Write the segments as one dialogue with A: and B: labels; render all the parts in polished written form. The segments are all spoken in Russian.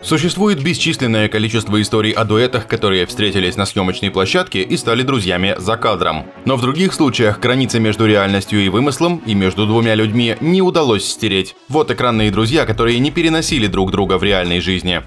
A: Существует бесчисленное количество историй о дуэтах, которые встретились на съемочной площадке и стали друзьями за кадром. Но в других случаях границы между реальностью и вымыслом и между двумя людьми не удалось стереть. Вот экранные друзья, которые не переносили друг друга в реальной жизни.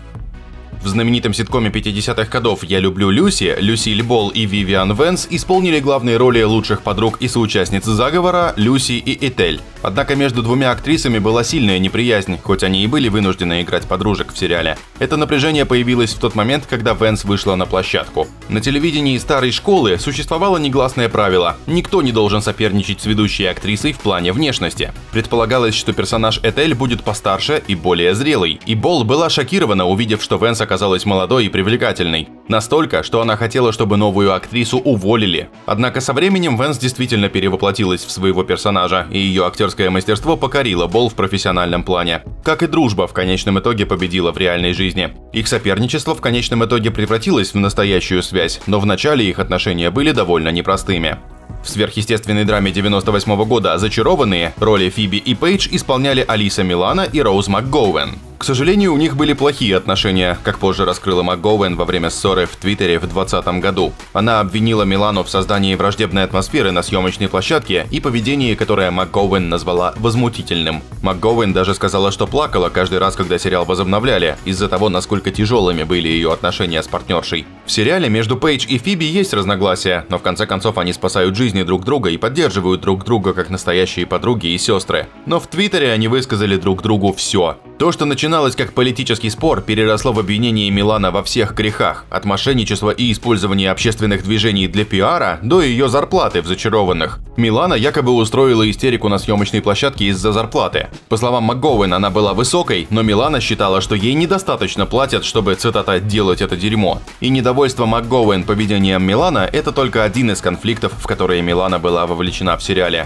A: В знаменитом ситкоме 50-х годов «Я люблю Люси» Люсиль Болл и Вивиан Вэнс исполнили главные роли лучших подруг и соучастниц заговора Люси и Этель. Однако между двумя актрисами была сильная неприязнь, хоть они и были вынуждены играть подружек в сериале. Это напряжение появилось в тот момент, когда Вэнс вышла на площадку. На телевидении старой школы существовало негласное правило – никто не должен соперничать с ведущей актрисой в плане внешности. Предполагалось, что персонаж Этель будет постарше и более зрелый, и Болл была шокирована, увидев, что Вэнс оказалась молодой и привлекательной. Настолько, что она хотела, чтобы новую актрису уволили. Однако со временем Вэнс действительно перевоплотилась в своего персонажа, и ее актерское мастерство покорило Болл в профессиональном плане. Как и дружба в конечном итоге победила в реальной жизни. Их соперничество в конечном итоге превратилось в настоящую связь, но в начале их отношения были довольно непростыми. В сверхъестественной драме 98 года «Зачарованные» роли Фиби и Пейдж исполняли Алиса Милано и Роуз МакГоуэн. К сожалению, у них были плохие отношения, как позже раскрыла МакГоуэн во время ссоры в Твиттере в 2020 году. Она обвинила Милану в создании враждебной атмосферы на съемочной площадке и поведении, которое МакГоуэн назвала возмутительным. МакГоуэн даже сказала, что плакала каждый раз, когда сериал возобновляли, из-за того, насколько тяжелыми были ее отношения с партнершей. В сериале между Пейдж и Фиби есть разногласия, но в конце концов они спасают жизни друг друга и поддерживают друг друга как настоящие подруги и сестры. Но в Твиттере они высказали друг другу все. То, что начиналось как политический спор, переросло в обвинение Милана во всех грехах, от мошенничества и использования общественных движений для пиара до ее зарплаты в «Зачарованных». Милана якобы устроила истерику на съемочной площадке из-за зарплаты. По словам МакГоуэн, она была высокой, но Милана считала, что ей недостаточно платят, чтобы, цитата, «делать это дерьмо». И недовольство МакГоуэн поведением Милана – это только один из конфликтов, в которые Милана была вовлечена в сериале.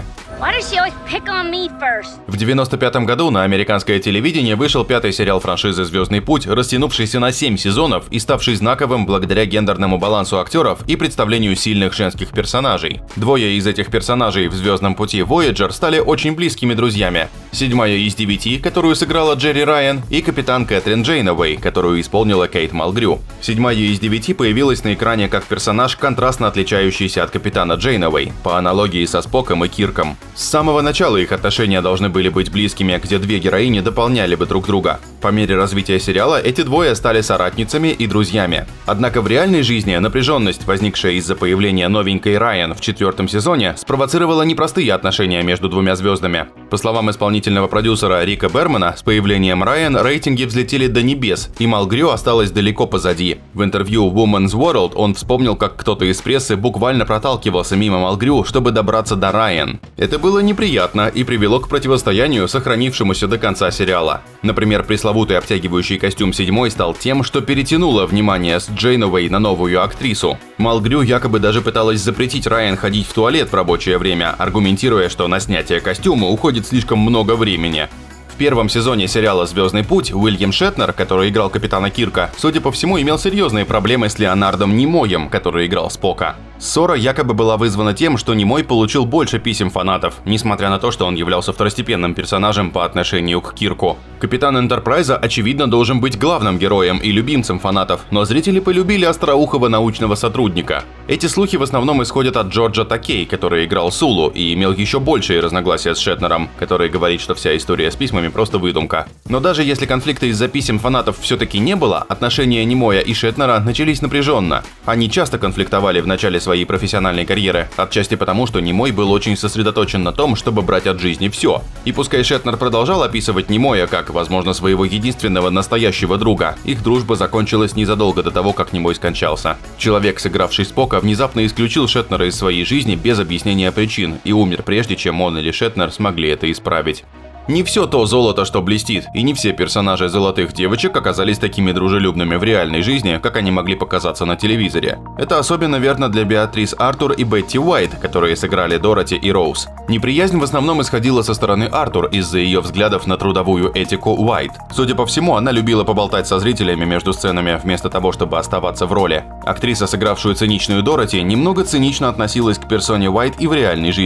A: В 1995 году на американское телевидение вышел пятый сериал франшизы «Звездный путь», растянувшийся на 7 сезонов и ставший знаковым благодаря гендерному балансу актеров и представлению сильных женских персонажей. Двое из этих персонажей в «Звездном пути» Voyager стали очень близкими друзьями. 7-я из 9, которую сыграла Джерри Райан, и капитан Кэтрин Джейновей, которую исполнила Кейт Малгрю. 7-я из 9 появилась на экране как персонаж, контрастно отличающийся от капитана Джейновей, по аналогии со Споком и Кирком. С самого начала их отношения должны были быть близкими, где две героини дополняли бы друг друга. По мере развития сериала эти двое стали соратницами и друзьями. Однако в реальной жизни напряженность, возникшая из-за появления новенькой Райан в 4-м сезоне, спровоцировала непростые отношения между двумя звездами. По словам исполнительного продюсера Рика Бермана, с появлением Райан рейтинги взлетели до небес, и Малгрю осталась далеко позади. В интервью Woman's World он вспомнил, как кто-то из прессы буквально проталкивался мимо Малгрю, чтобы добраться до Райан. Это было неприятно и привело к противостоянию, сохранившемуся до конца сериала. Например, пресловутый обтягивающий костюм 7-й стал тем, что перетянуло внимание с Джейновей на новую актрису. Малгрю якобы даже пыталась запретить Райан ходить в туалет в рабочее время, аргументируя, что на снятие костюма уходит слишком много времени. В первом сезоне сериала «Звездный путь» Уильям Шетнер, который играл капитана Кирка, судя по всему, имел серьезные проблемы с Леонардом Немоем, который играл Спока. Ссора якобы была вызвана тем, что Немой получил больше писем фанатов, несмотря на то, что он являлся второстепенным персонажем по отношению к Кирку. Капитан Энтерпрайза, очевидно, должен быть главным героем и любимцем фанатов, но зрители полюбили остроухого научного сотрудника. Эти слухи в основном исходят от Джорджа Такей, который играл Сулу и имел еще большие разногласия с Шетнером, который говорит, что вся история с письмами просто выдумка. Но даже если конфликта из-за писем фанатов все-таки не было, отношения Немоя и Шетнера начались напряженно. Они часто конфликтовали в начале своей профессиональной карьеры, отчасти потому, что Немой был очень сосредоточен на том, чтобы брать от жизни все. И пускай Шетнер продолжал описывать Немоя как, возможно, своего единственного настоящего друга, их дружба закончилась незадолго до того, как Немой скончался. Человек, сыгравший Спока, внезапно исключил Шетнера из своей жизни без объяснения причин и умер прежде, чем он или Шетнер смогли это исправить. Не все то золото, что блестит, и не все персонажи «Золотых девочек» оказались такими дружелюбными в реальной жизни, как они могли показаться на телевизоре. Это особенно верно для Беатрис Артур и Бетти Уайт, которые сыграли Дороти и Роуз. Неприязнь в основном исходила со стороны Артур из-за ее взглядов на трудовую этику Уайт. Судя по всему, она любила поболтать со зрителями между сценами, вместо того, чтобы оставаться в роли. Актриса, сыгравшую циничную Дороти, немного цинично относилась к персоне Уайт и в реальной жизни.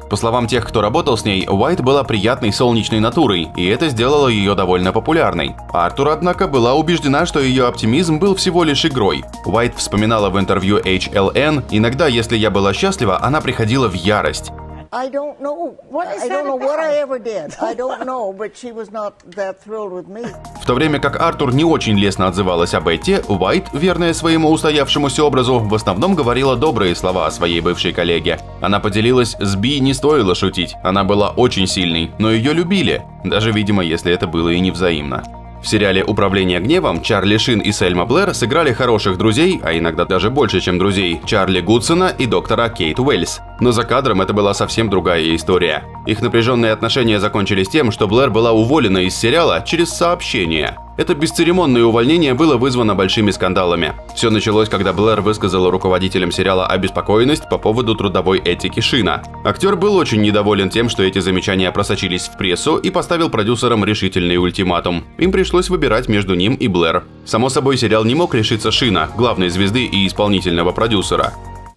A: По словам тех, кто работал с ней, Уайт была приятной солнечной натурой, и это сделало ее довольно популярной. Артур, однако, была убеждена, что ее оптимизм был всего лишь игрой. Уайт вспоминала в интервью HLN: «Иногда, если я была счастлива, она приходила в ярость».
B: I don't know what I ever did. I don't know, but she was not that thrilled with me.
A: В то время как Артур не очень лестно отзывалась об Этти, Уайт, верная своему устоявшемуся образу, в основном говорила добрые слова о своей бывшей коллеге. Она поделилась: с Би не стоило шутить, она была очень сильной, но ее любили, даже, видимо, если это было и невзаимно. В сериале «Управление гневом» Чарли Шин и Сельма Блэр сыграли хороших друзей, а иногда даже больше, чем друзей, Чарли Гудсона и доктора Кейт Уэльс. Но за кадром это была совсем другая история. Их напряженные отношения закончились тем, что Блэр была уволена из сериала через сообщение. Это бесцеремонное увольнение было вызвано большими скандалами. Все началось, когда Блэр высказала руководителям сериала обеспокоенность по поводу трудовой этики Шина. Актер был очень недоволен тем, что эти замечания просочились в прессу, и поставил продюсерам решительный ультиматум. Им пришлось выбирать между ним и Блэр. Само собой, сериал не мог лишиться Шина, главной звезды и исполнительного продюсера.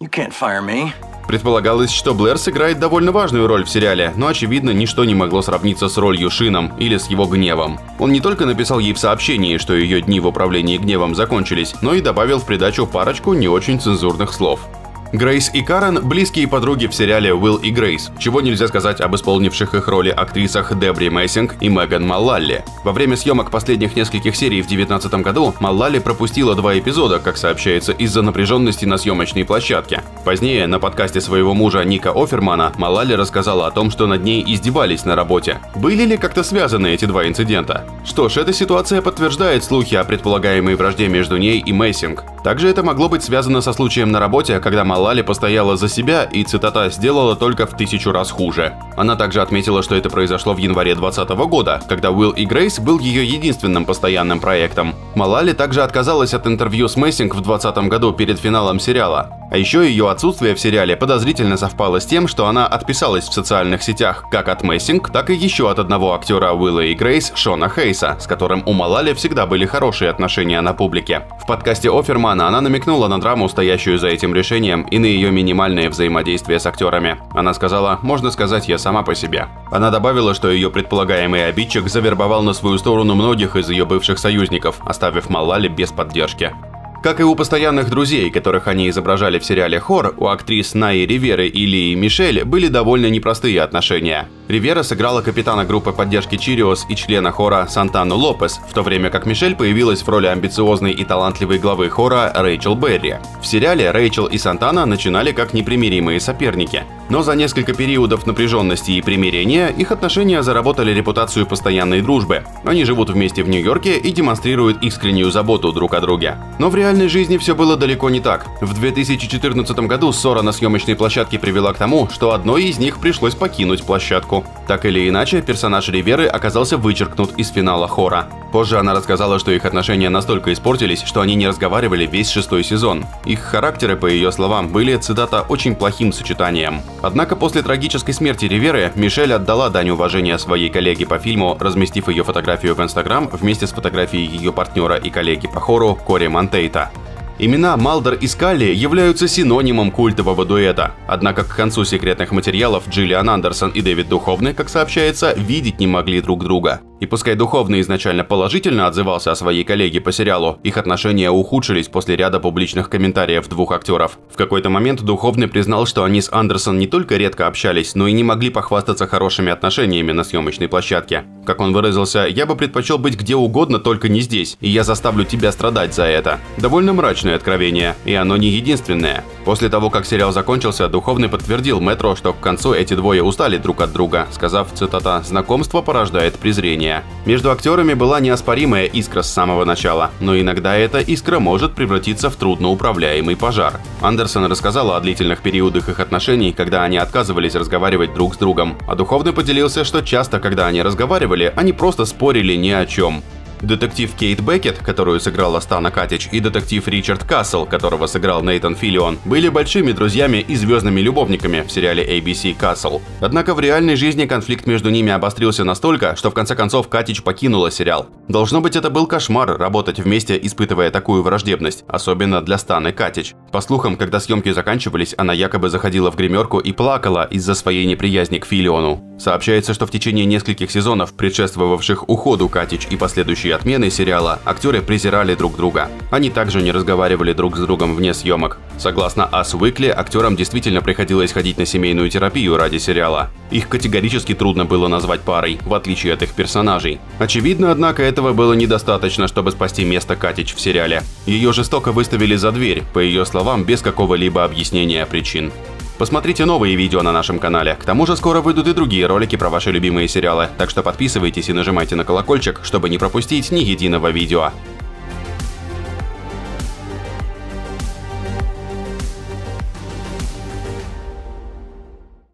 A: Предполагалось, что Блэр сыграет довольно важную роль в сериале, но, очевидно, ничто не могло сравниться с ролью Шином или с его гневом. Он не только написал ей в сообщении, что ее дни в управлении гневом закончились, но и добавил в придачу парочку не очень цензурных слов. Грейс и Карен – близкие подруги в сериале «Уилл и Грейс», чего нельзя сказать об исполнивших их роли актрисах Дебри Мессинг и Меган Маллалли. Во время съемок последних нескольких серий в 2019 году Маллалли пропустила 2 эпизода, как сообщается, из-за напряженности на съемочной площадке. Позднее на подкасте своего мужа Ника Офермана Маллалли рассказала о том, что над ней издевались на работе. Были ли как-то связаны эти 2 инцидента? Что ж, эта ситуация подтверждает слухи о предполагаемой вражде между ней и Мессинг. Также это могло быть связано со случаем на работе, когда Маллалли постояла за себя и, цитата, «сделала только в 1000 раз хуже». Она также отметила, что это произошло в январе 2020 года, когда «Уилл и Грейс» был ее единственным постоянным проектом. Маллалли также отказалась от интервью с Мессинг в 2020 году перед финалом сериала. А еще ее отсутствие в сериале подозрительно совпало с тем, что она отписалась в социальных сетях как от Мессинг, так и еще от одного актера Уилла и Грейс, Шона Хейса, с которым у Маллалли всегда были хорошие отношения на публике. В подкасте Офермана она намекнула на драму, стоящую за этим решением, и на ее минимальное взаимодействие с актерами. Она сказала: «Можно сказать, я сама по себе». Она добавила, что ее предполагаемый обидчик завербовал на свою сторону многих из ее бывших союзников, оставив Маллалли без поддержки. Как и у постоянных друзей, которых они изображали в сериале «Хор», у актрис Наи Риверы и Лии Мишель были довольно непростые отношения. Ривера сыграла капитана группы поддержки Чириос и члена хора Сантану Лопес, в то время как Мишель появилась в роли амбициозной и талантливой главы хора Рэйчел Берри. В сериале Рэйчел и Сантана начинали как непримиримые соперники. Но за несколько периодов напряженности и примирения их отношения заработали репутацию постоянной дружбы. Они живут вместе в Нью-Йорке и демонстрируют искреннюю заботу друг о друге. Но в реальной жизни все было далеко не так. В 2014 году ссора на съемочной площадке привела к тому, что одной из них пришлось покинуть площадку. Так или иначе, персонаж Риверы оказался вычеркнут из финала хора. Позже она рассказала, что их отношения настолько испортились, что они не разговаривали весь 6-й сезон. Их характеры, по ее словам, были, цитата, «очень плохим сочетанием». Однако после трагической смерти Риверы Мишель отдала дань уважения своей коллеге по фильму, разместив ее фотографию в Инстаграм вместе с фотографией ее партнера и коллеги по хору Кори Монтейта. Имена Малдер и Скалли являются синонимом культового дуэта. Однако к концу «Секретных материалов» Джиллиан Андерсон и Дэвид Духовны, как сообщается, видеть не могли друг друга. И пускай Духовный изначально положительно отзывался о своей коллеге по сериалу, их отношения ухудшились после ряда публичных комментариев 2 актеров. В какой-то момент Духовный признал, что они с Андерсон не только редко общались, но и не могли похвастаться хорошими отношениями на съемочной площадке. Как он выразился: «Я бы предпочел быть где угодно, только не здесь, и я заставлю тебя страдать за это». Довольно мрачное откровение, и оно не единственное. После того, как сериал закончился, Духовный подтвердил Метро, что к концу эти двое устали друг от друга, сказав, цитата, «знакомство порождает презрение». Между актерами была неоспоримая искра с самого начала, но иногда эта искра может превратиться в трудноуправляемый пожар. Андерсон рассказала о длительных периодах их отношений, когда они отказывались разговаривать друг с другом, а Духовный поделился, что часто, когда они разговаривали, они просто спорили ни о чем. Детектив Кейт Беккет, которую сыграла Стана Катич, и детектив Ричард Кассел, которого сыграл Нейтан Филлион, были большими друзьями и звездными любовниками в сериале ABC Castle. Однако в реальной жизни конфликт между ними обострился настолько, что в конце концов Катич покинула сериал. Должно быть, это был кошмар работать вместе, испытывая такую враждебность, особенно для Станы Катич. По слухам, когда съемки заканчивались, она якобы заходила в гримерку и плакала из-за своей неприязни к Филлиону. Сообщается, что в течение нескольких сезонов, предшествовавших уходу Катич и последующей отмены сериала, актеры презирали друг друга. Они также не разговаривали друг с другом вне съемок. Согласно Us Weekly, актерам действительно приходилось ходить на семейную терапию ради сериала. Их категорически трудно было назвать парой, в отличие от их персонажей. Очевидно, однако, этого было недостаточно, чтобы спасти место Катич в сериале. Ее жестоко выставили за дверь, по ее словам, без какого-либо объяснения причин. Посмотрите новые видео на нашем канале. К тому же скоро выйдут и другие ролики про ваши любимые сериалы, так что подписывайтесь и нажимайте на колокольчик, чтобы не пропустить ни единого видео.